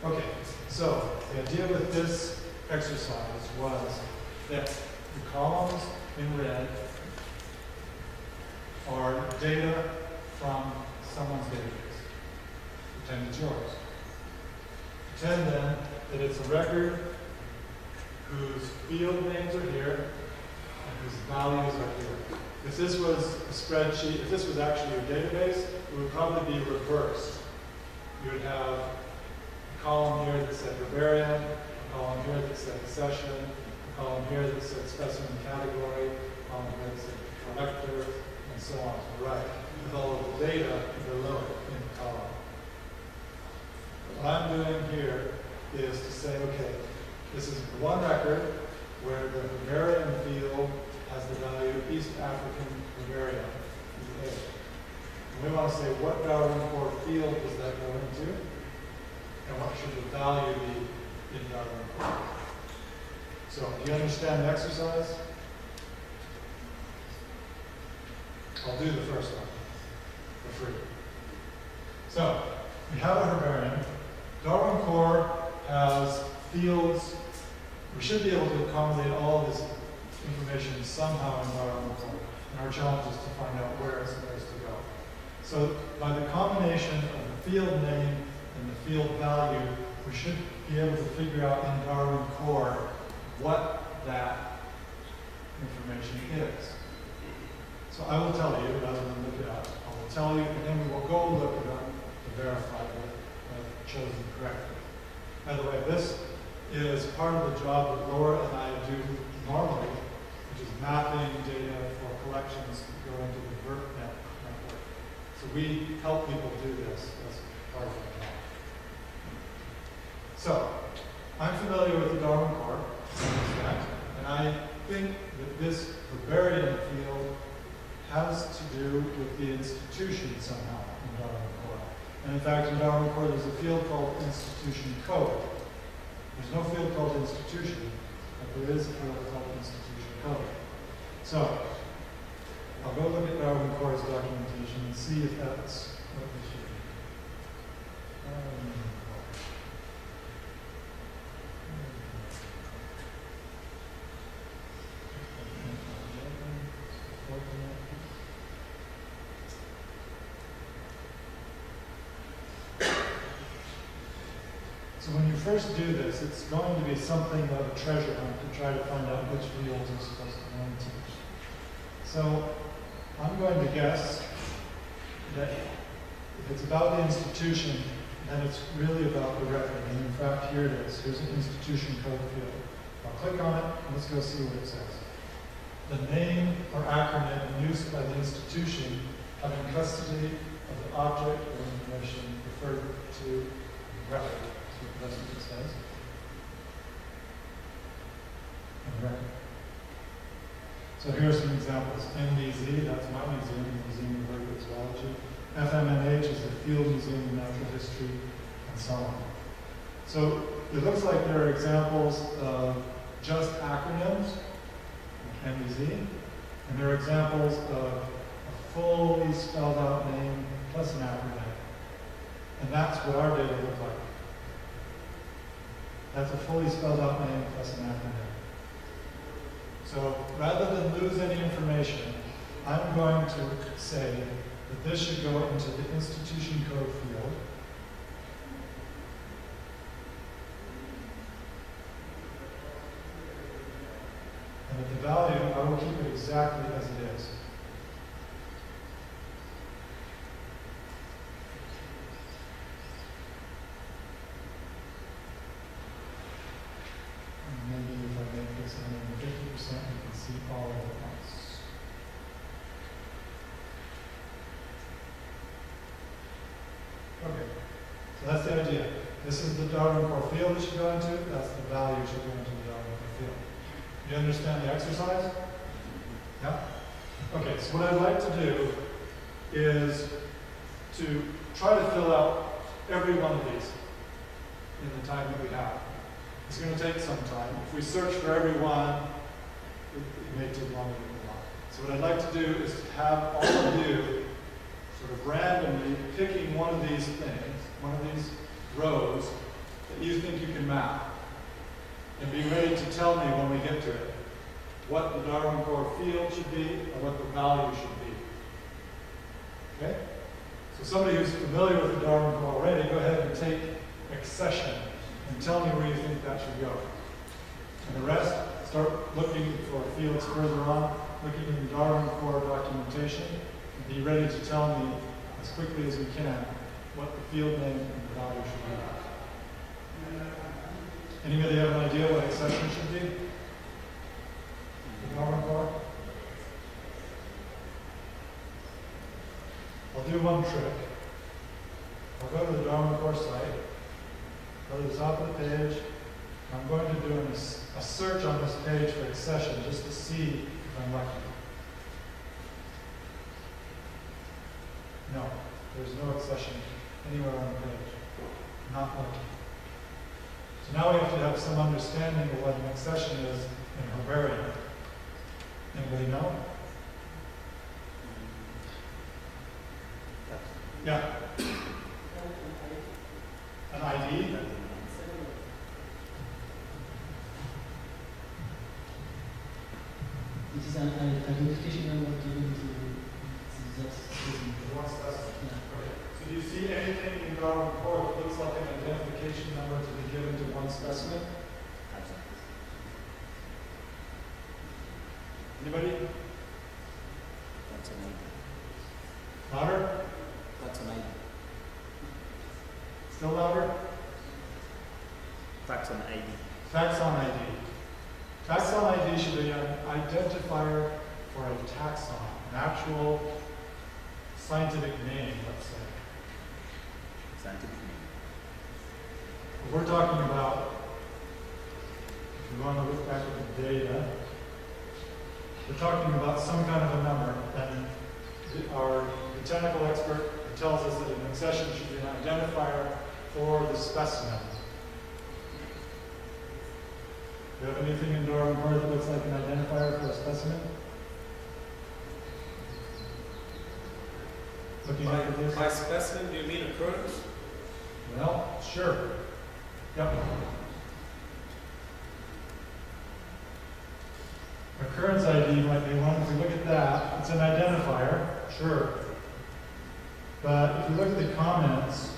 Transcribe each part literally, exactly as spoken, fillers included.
Okay, so the idea with this exercise was that the columns in red are data from someone's database. Pretend it's yours. Pretend then that it's a record whose field names are here and whose values are here. If this was a spreadsheet, if this was actually your database, it would probably be reversed. You would have a column here that said herbarium, a column here that said accession, a column here that said specimen category, a column here that said collector, and so on to the right, with all of the data below it in the column. What I'm doing here is to say, okay, this is one record where the herbarium field has the value East African herbarium, E A. And we want to say what Darwin core field does that go into, and what should the value be in Darwin core. So, do you understand the exercise? I'll do the first one for free. So, we have a herbarium. Darwin core has fields. We should be able to accommodate all of this information somehow in Darwin core. And our challenge is to find out where it's supposed to go. So, by the combination of the field name and the field value, we should be able to figure out in Darwin core what that information is. So I will tell you, rather than look it up. I will tell you, and then we will go look it up to verify that I've chosen correctly. By the way, this is part of the job that Laura and I do normally, which is mapping data for collections that go into the VertNet network. So we help people do this as part of our job. So, I'm familiar with the Darwin core, and I think that this herbarium field has to do with the institution somehow in Darwin core. And in fact, in Darwin core, there's a field called institution code. There's no field called institution, but there is a field called institution code. So, I'll go look at Darwin core's documentation and see if that's what we should do. Um, So when you first do this, it's going to be something of a treasure hunt to try to find out which fields are supposed to go into. So I'm going to guess that if it's about the institution, then it's really about the record. And in fact, here it is. Here's an institution code field. I'll click on it, and let's go see what it says. The name or acronym used by the institution having custody of the object or information referred to record. That's what it says. All right. So here are some examples. M D Z, that's my museum, the Museum of Vertebrate Zoology. F M N H is the Field Museum of Natural History, and so on. So it looks like there are examples of just acronyms, like M D Z, and there are examples of a fully spelled out name plus an acronym. And that's what our data look like. That's a fully spelled out name plus an acronym. So rather than lose any information, I'm going to say that this should go into the institution code field. And at the value, I will keep it exactly as it is. Maybe if I make this one fifty percent, you can see all of it once. Okay, so that's the idea. This is the Darwin core field it should go into. That's the value it should go into the Darwin core field. You understand the exercise? Yeah? Okay, so what I'd like to do is to try to fill out every one of these in the time that we have. It's going to take some time. If we search for every one, it, it may take longer than we want. So what I'd like to do is to have all of you sort of randomly picking one of these things, one of these rows that you think you can map. And be ready to tell me when we get to it what the Darwin core field should be or what the value should be. Okay? So somebody who's familiar with the Darwin core already, go ahead and take accession and tell me where you think that should go. And the rest, start looking for fields further on, looking in the Darwin core documentation, and be ready to tell me as quickly as we can what the field name and the value should be. Anybody have an idea what accession should be? The Darwin core? I'll do one trick. I'll go to the Darwin core site, go to the top of the page. I'm going to do an, a search on this page for accession just to see if I'm lucky. No, there's no accession anywhere on the page. Not lucky. So now we have to have some understanding of what an accession is in herbarium. Anybody know? Yeah. An I D? It is an identification number given to that system. One specimen. Yeah. Okay. So do you see anything in Darwin core that looks like an identification number to be given to one specimen? Anybody? That's an I D. Louder? That's an I D. Still louder? Taxon I D. Taxon I D. Taxon I D should be an identifier for a taxon, an actual scientific name, let's say. Scientific name. If we're talking about, if you want to look back at the data, we're talking about some kind of a number, and the, our botanical expert tells us that an accession should be an identifier for the specimen. Do you have anything in Darwin core that looks like an identifier for a specimen? Looking By, at this? by specimen, do you mean occurrence? Well, sure. Yep. Occurrence I D might be one. If we look at that, it's an identifier, sure. But if you look at the comments,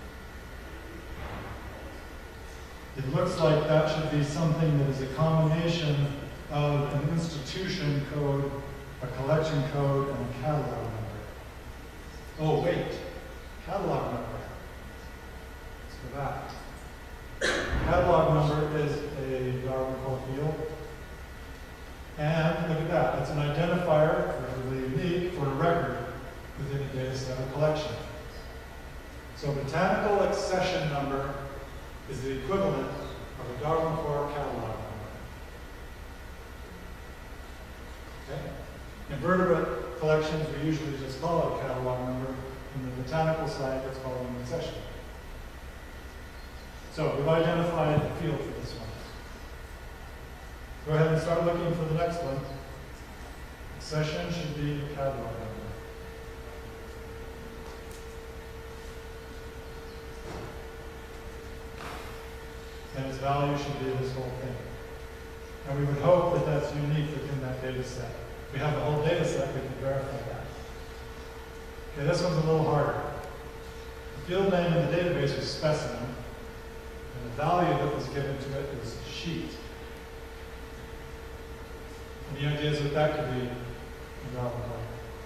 it looks like that should be something that is a combination of an institution code, a collection code, and a catalog number. Oh, wait. Catalog number. Let's go back. Catalog number is a Darwin core field. And look at that. It's an identifier, relatively unique, for a record within a data set or collection. So botanical accession number is the equivalent of a Darwin core catalog number. Okay? In vertebrate collections, we usually just call it a catalog number. In the botanical side, it's called an accession. So we've identified the field for this one. Go ahead and start looking for the next one. Accession should be the catalog number. And its value should be this whole thing. And we would hope that that's unique within that data set. If we have the whole data set, we can verify that. Okay, this one's a little harder. The field name in the database is specimen, and the value that was given to it is sheet. Any ideas what that could be in Darwin core?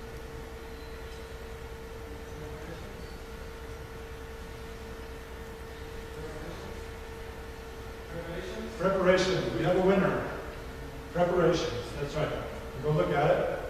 Preparations. We have a winner. Preparations. That's right. We'll go look at it.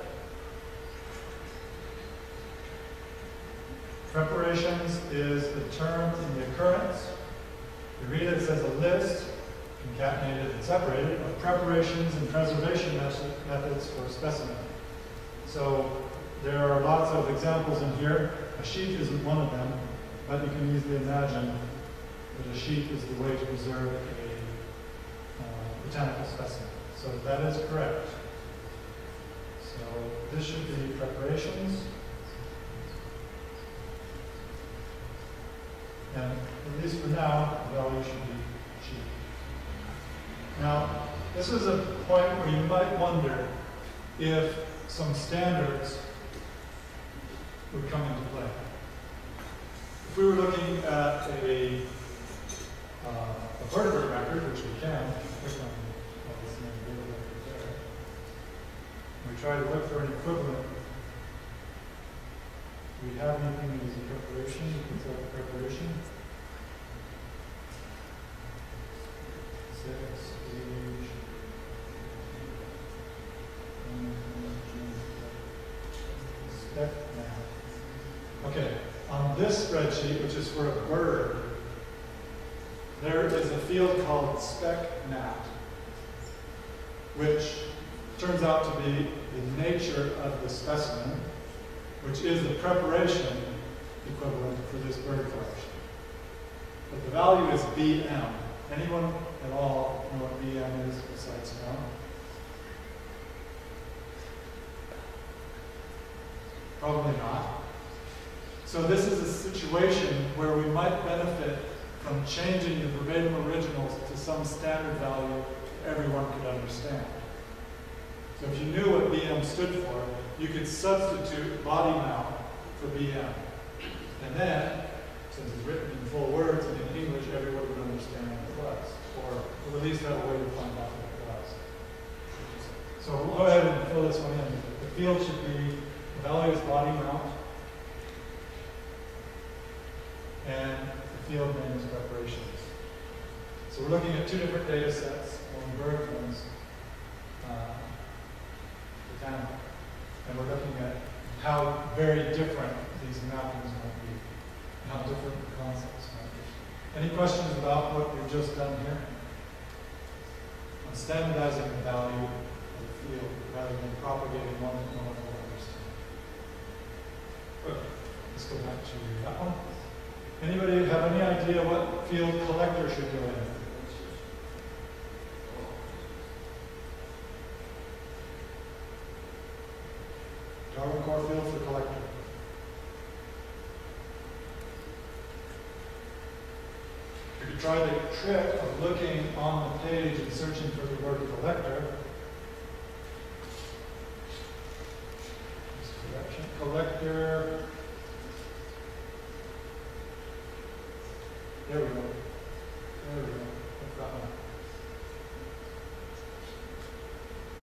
Preparations is the term in the occurrence. You read it, it says a list, concatenated and separated, of preparations and preservation methods for a specimen. So there are lots of examples in here. A sheet isn't one of them, but you can easily imagine that a sheet is the way to preserve a botanical specimen. So that is correct. So this should be preparations. And at least for now, the value should be sheet. Now, this is a point where you might wonder if some standards would come into play. If we were looking at a, uh, a vertebrate record, which we can, click on all this name data record there, and we try to look for an equivalent. Do we have anything that is a preparation? You can select preparation. Six, age, spec map. Okay, on this spreadsheet, which is for a bird, there is a field called spec map, which turns out to be the nature of the specimen, which is the preparation equivalent for this bird collection. But the value is B M. Anyone at all know what B M is besides M? Probably not. So this is a situation where we might benefit from changing the verbatim originals to some standard value everyone could understand. So if you knew what B M stood for, you could substitute body mount for B M. And then, since it's written in full words and in English, everyone would understand what it was. Or we'll at least have a way to find out what it was. So we'll go ahead and fill this one in. The field should be, the value is body mount. And the field name is preparations. So we're looking at two different data sets, one bird, one's uh, animal. And we're looking at how very different these mappings might be, and how different the concepts might be. Any questions about what we've just done here? On standardizing the value of the field rather than propagating one that no one will understand. Good. Let's go back to that one. Anybody have any idea what field collector should go in? Darwin core field for collector. You could try the trick of looking on the page and searching for the word collector. Collector. There we go.